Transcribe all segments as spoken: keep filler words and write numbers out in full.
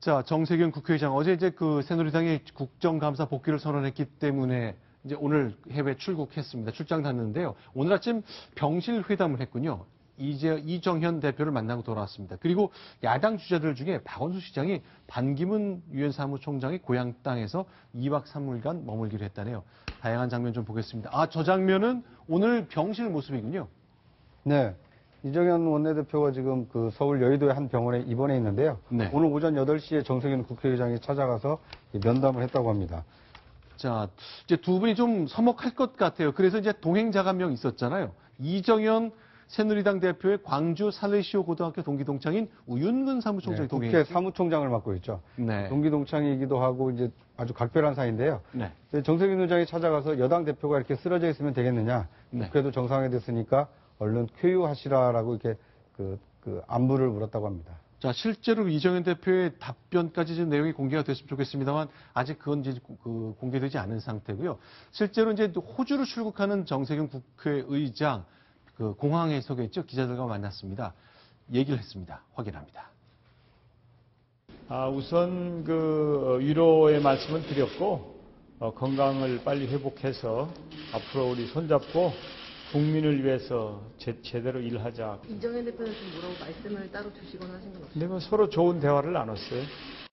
자, 정세균 국회의장 어제 이제 그 새누리당이 국정감사 복귀를 선언했기 때문에 이제 오늘 해외 출국했습니다. 출장 갔는데요. 오늘 아침 병실 회담을 했군요. 이제 이정현 대표를 만나고 돌아왔습니다. 그리고 야당 주자들 중에 박원순 시장이 반기문 유엔 사무총장의 고향 땅에서 이 박 삼 일간 머물기로 했다네요. 다양한 장면 좀 보겠습니다. 아, 저 장면은 오늘 병실 모습이군요. 네. 이정현 원내대표가 지금 그 서울 여의도의 한 병원에 입원해 있는데요. 네. 오늘 오전 여덟 시에 정세균 국회의장이 찾아가서 면담을 했다고 합니다. 자, 이제 두 분이 좀 서먹할 것 같아요. 그래서 이제 동행자가 한 명 있었잖아요. 이정현 새누리당 대표의 광주 살레시오 고등학교 동기 동창인 우윤근 사무총장이 네, 동행했죠. 국회 사무총장을 맡고 있죠. 네. 동기 동창이기도 하고 이제 아주 각별한 사이인데요. 네. 정세균 의장이 찾아가서 여당 대표가 이렇게 쓰러져 있으면 되겠느냐. 네. 국회도 정상화됐으니까 얼른 쾌유하시라라고 이렇게 그, 그 안부를 물었다고 합니다. 자, 실제로 이정현 대표의 답변까지 지금 내용이 공개가 됐으면 좋겠습니다만 아직 그건 이제 그 공개되지 않은 상태고요. 실제로 이제 호주로 출국하는 정세균 국회의장 그 공항에 서겠죠. 기자들과 만났습니다. 얘기를 했습니다. 확인합니다. 아, 우선 그 위로의 말씀을 드렸고 어, 건강을 빨리 회복해서 앞으로 우리 손잡고 국민을 위해서 제, 제대로 일하자. 이정현 대표는 좀 뭐라고 말씀을 따로 주시거나 하신 건 없어요? 근데 뭐 서로 좋은 대화를 나눴어요.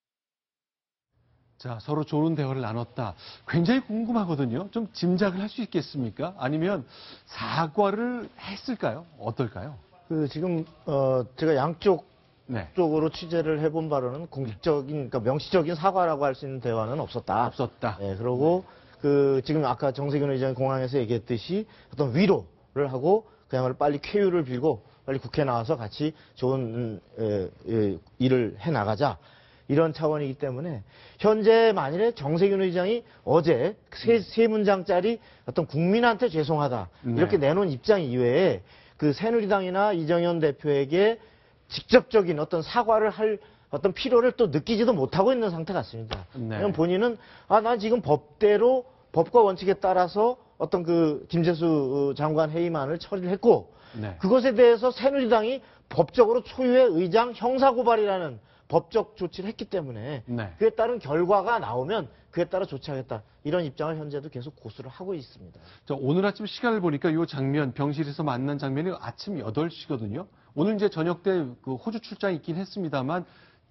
자, 서로 좋은 대화를 나눴다. 굉장히 궁금하거든요. 좀 짐작을 할 수 있겠습니까? 아니면 사과를 했을까요? 어떨까요? 그 지금 어 제가 양쪽 네. 쪽으로 취재를 해본 바로는 공식적인, 그러니까 명시적인 사과라고 할 수 있는 대화는 없었다. 없었다. 네, 그리고 그 지금 아까 정세균 의장 공항에서 얘기했듯이 어떤 위로를 하고 그야말로 빨리 쾌유를 빌고 빨리 국회 나와서 같이 좋은 에, 에, 일을 해 나가자. 이런 차원이기 때문에 현재 만일에 정세균 의장이 어제 세, 세 문장짜리 어떤 국민한테 죄송하다 네. 이렇게 내놓은 입장 이외에 그 새누리당이나 이정현 대표에게 직접적인 어떤 사과를 할 어떤 필요를 또 느끼지도 못하고 있는 상태 같습니다. 네. 왜냐면 본인은 아, 난 지금 법대로 법과 원칙에 따라서 어떤 그 김재수 장관 회의만을 처리를 했고 네. 그것에 대해서 새누리당이 법적으로 초유의 의장 형사고발이라는 법적 조치를 했기 때문에 네. 그에 따른 결과가 나오면 그에 따라 조치하겠다. 이런 입장을 현재도 계속 고수를 하고 있습니다. 자, 오늘 아침 시간을 보니까 이 장면, 병실에서 만난 장면이 아침 여덟 시거든요. 오늘 이제 저녁 때 그 호주 출장이 있긴 했습니다만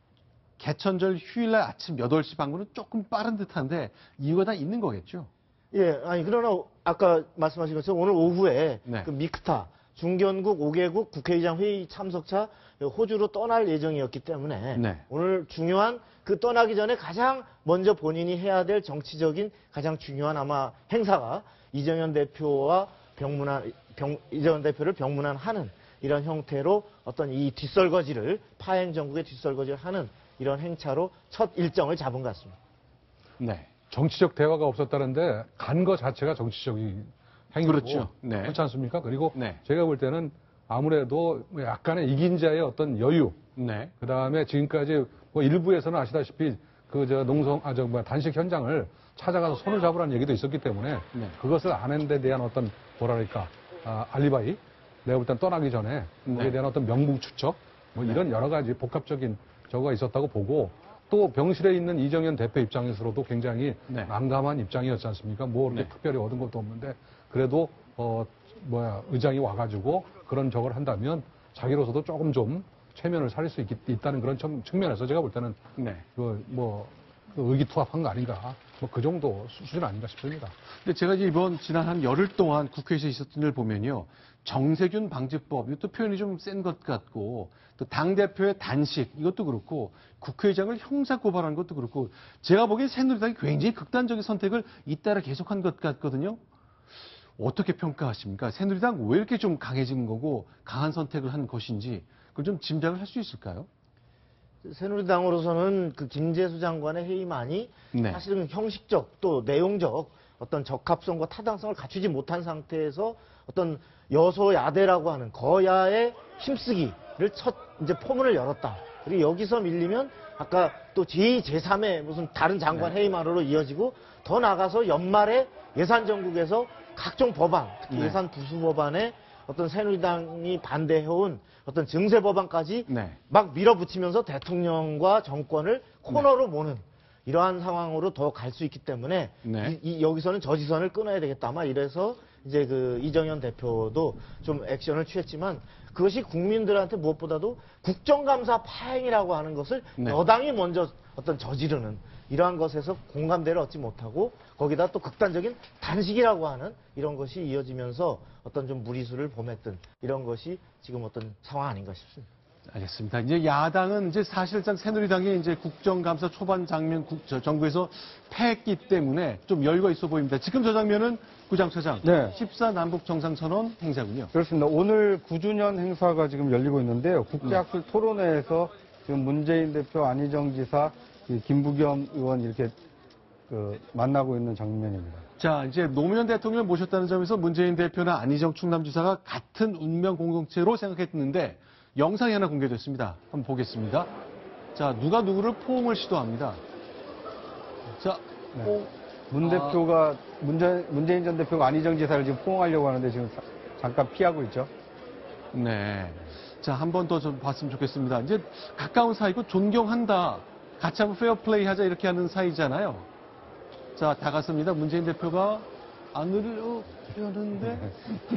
개천절 휴일날 아침 여덟 시 방문은 조금 빠른 듯한데 이유가 다 있는 거겠죠? 예, 아니 그러나 아까 말씀하신 것처럼 오늘 오후에 네. 그 미크타 중견국 오 개국 국회의장 회의 참석차 호주로 떠날 예정이었기 때문에 네. 오늘 중요한 그 떠나기 전에 가장 먼저 본인이 해야 될 정치적인 가장 중요한 아마 행사가 이정현 대표와 병문안 병, 이정현 대표를 병문안하는 이런 형태로 어떤 이 뒷설거지를 파행 정국의 뒷설거지를 하는 이런 행차로 첫 일정을 잡은 것 같습니다. 네. 정치적 대화가 없었다는데 간 거 자체가 정치적인 행위고 그렇죠. 네. 그렇지 않습니까? 그리고 네. 제가 볼 때는 아무래도 약간의 이긴 자의 어떤 여유, 네. 그 다음에 지금까지 뭐 일부에서는 아시다시피 그 저 농성 아 저 뭐야 단식 현장을 찾아가서 손을 잡으라는 얘기도 있었기 때문에 네. 그것을 아는 데 대한 어떤 뭐랄까 아, 알리바이 내가 볼 땐 떠나기 전에 거기에 네. 대한 어떤 명분 추적 뭐 네. 이런 여러 가지 복합적인 저거가 있었다고 보고 또 병실에 있는 이정현 대표 입장에서도 굉장히 네. 난감한 입장이었지 않습니까? 뭐 이렇게 네. 특별히 얻은 것도 없는데 그래도 어 뭐야 의장이 와가지고 그런 적을 한다면 자기로서도 조금 좀 체면을 살릴 수 있, 있다는 그런 청, 측면에서 제가 볼 때는 네. 그뭐 그 의기투합한 거 아닌가 뭐 그 정도 수준 아닌가 싶습니다. 근데 제가 이제 이번 지난 한 열흘 동안 국회에서 있었던 일 보면요. 정세균 방지법, 이것도 표현이 좀 센 것 같고, 또 당대표의 단식, 이것도 그렇고, 국회의장을 형사고발하는 것도 그렇고, 제가 보기엔 새누리당이 굉장히 극단적인 선택을 잇따라 계속한 것 같거든요. 어떻게 평가하십니까? 새누리당 왜 이렇게 좀 강해진 거고, 강한 선택을 한 것인지, 그걸 좀 짐작을 할 수 있을까요? 새누리당으로서는 그 김재수 장관의 회의만이 네. 사실은 형식적 또 내용적 어떤 적합성과 타당성을 갖추지 못한 상태에서 어떤 여소야대라고 하는 거야의 힘쓰기를 첫 이제 포문을 열었다. 그리고 여기서 밀리면 아까 또 제이, 제삼의 무슨 다른 장관 네. 회의만으로 이어지고 더 나가서 연말에 예산 전국에서 각종 법안, 특히 네. 예산 부수 법안에 어떤 새누리당이 반대해온 어떤 증세 법안까지 네. 막 밀어붙이면서 대통령과 정권을 코너로 모는 이러한 상황으로 더 갈 수 있기 때문에 네. 이, 이- 여기서는 저지선을 끊어야 되겠다. 아마 이래서 이제 그 이정현 대표도 좀 액션을 취했지만 그것이 국민들한테 무엇보다도 국정감사 파행이라고 하는 것을 네. 여당이 먼저 어떤 저지르는 이러한 것에서 공감대를 얻지 못하고 거기다 또 극단적인 단식이라고 하는 이런 것이 이어지면서 어떤 좀 무리수를 범했던 이런 것이 지금 어떤 상황 아닌가 싶습니다. 알겠습니다. 이제 야당은 이제 사실상 새누리당이 이제 국정감사 초반 장면 국, 저, 정부에서 패했기 때문에 좀 여유가 있어 보입니다. 지금 저 장면은 구장처장 네. 십사 남북 정상선언 행사군요. 그렇습니다. 오늘 구 주년 행사가 지금 열리고 있는데요. 국제학술 토론회에서 지금 문재인 대표, 안희정 지사, 이 김부겸 의원 이렇게 그 만나고 있는 장면입니다. 자, 이제 노무현 대통령을 모셨다는 점에서 문재인 대표나 안희정 충남지사가 같은 운명 공동체로 생각했는데 영상이 하나 공개됐습니다. 한번 보겠습니다. 자, 누가 누구를 포옹을 시도합니다. 자, 네. 포옹. 문 아. 대표가 문재, 문재인 전 대표가 안희정 지사를 지금 포옹하려고 하는데 지금 자- 잠깐 피하고 있죠. 네. 자, 한 번 더 좀 봤으면 좋겠습니다. 이제 가까운 사이고 존경한다. 같이 한번 페어플레이 하자 이렇게 하는 사이잖아요. 자, 다가섭니다. 문재인 대표가 안으로 하는데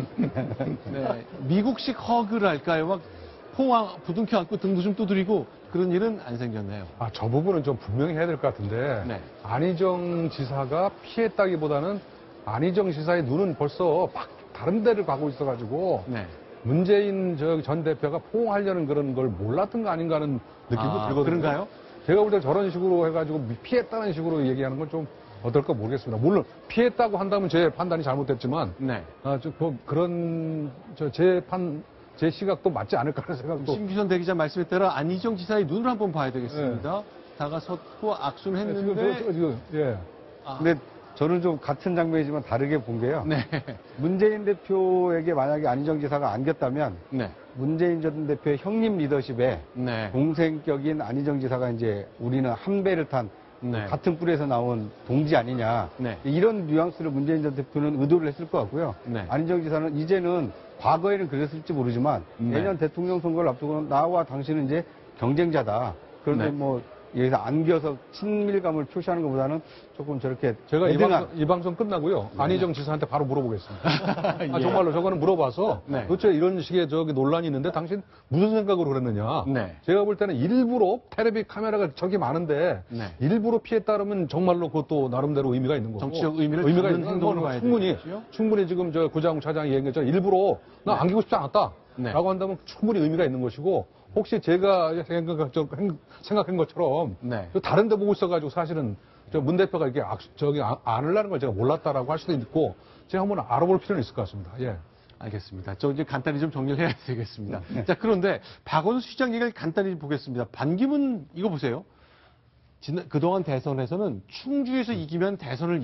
네. 미국식 허그랄까요? 막 포항 부둥켜 안고 등도 좀 두드리고 그런 일은 안 생겼네요. 아, 저 부분은 좀 분명히 해야 될 것 같은데 네. 안희정 지사가 피했다기보다는 안희정 지사의 눈은 벌써 막 다른 데를 가고 있어가지고 네. 문재인 저 전 대표가 포옹하려는 그런 걸 몰랐던 거 아닌가 하는 느낌도 아, 들거든요. 그런가요? 제가 볼 때 저런 식으로 해가지고 피했다는 식으로 얘기하는 건 좀 어떨까 모르겠습니다. 물론 피했다고 한다면 제 판단이 잘못됐지만 네. 아, 저, 그, 그런 저 제 판, 제 시각도 맞지 않을까 하는 생각도 심기선 대기자 말씀에 따라 안희정 지사의 눈을 한번 봐야 되겠습니다. 다가섰고 악수는 네, 지금, 했는데 저, 지금, 예. 아, 근데 저는 좀 같은 장면이지만 다르게 본 게요. 네. 문재인 대표에게 만약에 안희정 지사가 안겼다면 네. 문재인 전 대표의 형님 리더십에 네. 동생격인 안희정 지사가 이제 우리는 한 배를 탄 네. 같은 뿔에서 나온 동지 아니냐. 네. 이런 뉘앙스를 문재인 전 대표는 의도를 했을 것 같고요. 네. 안희정 지사는 이제는 과거에는 그랬을지 모르지만 네. 내년 대통령 선거를 앞두고는 나와 당신은 이제 경쟁자다. 그런데 네. 뭐 여기서 안겨서 친밀감을 표시하는 것보다는 조금 저렇게 제가 이 애등한 방송, 이 방송 끝나고요. 안희정 지사한테 바로 물어보겠습니다. 아, 예. 정말로 저거는 물어봐서 네. 도대체 이런 식의 저기 논란이 있는데 당신 무슨 생각으로 그랬느냐. 네. 제가 볼 때는 일부러 텔레비 카메라가 저기 많은데 네. 일부러 피했다 그러면 정말로 그것도 나름대로 의미가 있는 거고. 정치적 의미를 의미가 담은 있는 행동으로 건 봐야 충분히 되겠죠? 충분히 지금 저 구장 차장이 얘기했죠. 일부러 나 안기고 싶지 않았다. 네. 라고 한다면 충분히 의미가 있는 것이고 혹시 제가 생각, 생각한 것처럼 네. 다른 데 보고 있어가지고 사실은 저 문 대표가 이렇게 악, 저기 안- 안으려는 걸 제가 몰랐다라고 할 수도 있고 제가 한번 알아볼 필요는 있을 것 같습니다. 예. 알겠습니다. 저 이제 간단히 좀 정리를 해야 되겠습니다. 자, 그런데 박원순 시장 얘기를 간단히 보겠습니다. 반기문 이거 보세요. 지난, 그동안 대선에서는 충주에서 이기면 대선을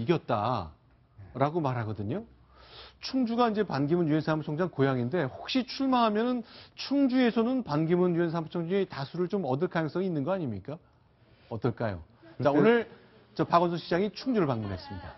이겼다라고 말하거든요. 충주가 이제 반기문 유엔 사무총장 고향인데 혹시 출마하면은 충주에서는 반기문 유엔 사무총장이 다수를 좀 얻을 가능성이 있는 거 아닙니까? 어떨까요? 자, 오늘 저 박원순 시장이 충주를 방문했습니다.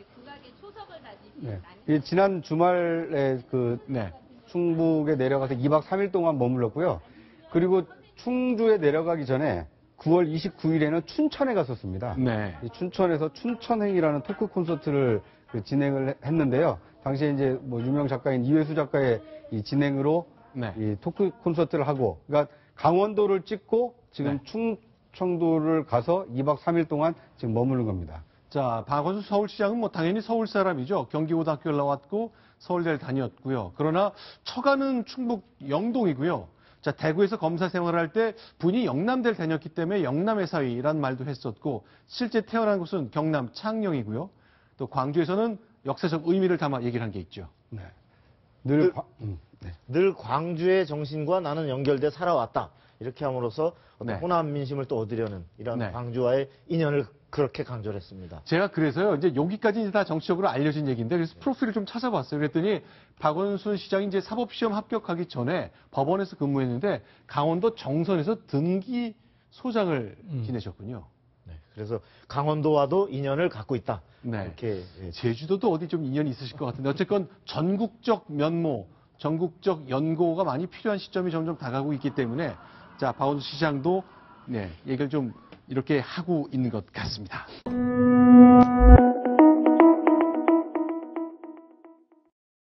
네. 이 지난 주말에 그 네. 충북에 내려가서 이 박 삼 일 동안 머물렀고요. 그리고 충주에 내려가기 전에 구월 이십구일에는 춘천에 갔었습니다. 네. 이 춘천에서 춘천행이라는 토크 콘서트를 그 진행을 했는데요. 당시에 이제 뭐 유명 작가인 이회수 작가의 이 진행으로 네. 이 토크 콘서트를 하고, 그러니까 강원도를 찍고 지금 네. 충청도를 가서 이 박 삼 일 동안 지금 머무는 겁니다. 자, 박원순 서울시장은 뭐 당연히 서울 사람이죠. 경기고등학교를 나왔고 서울대를 다녔고요. 그러나 처가는 충북 영동이고요. 자, 대구에서 검사 생활할 때 분이 영남대를 다녔기 때문에 영남의 사위라는 말도 했었고 실제 태어난 곳은 경남 창녕이고요. 또 광주에서는 역사적 의미를 담아 얘기를 한 게 있죠. 네. 늘 그- 과- 음, 네. 늘 광주의 정신과 나는 연결돼 살아왔다. 이렇게 함으로써 어떤 네. 호남 민심을 또 얻으려는 이런 네. 광주와의 인연을 그렇게 강조를 했습니다. 제가 그래서요, 이제 여기까지 이제 다 정치적으로 알려진 얘기인데, 그래서 프로필을 좀 찾아봤어요. 그랬더니, 박원순 시장이 이제 사법시험 합격하기 전에 법원에서 근무했는데, 강원도 정선에서 등기 소장을 지내셨군요. 네, 그래서 강원도와도 인연을 갖고 있다. 네. 이렇게 예, 제주도도 어디 좀 인연이 있으실 것 같은데, 어쨌건 전국적 면모, 전국적 연고가 많이 필요한 시점이 점점 다가오고 있기 때문에 자, 박원순 시장도 네, 얘기를 좀 이렇게 하고 있는 것 같습니다.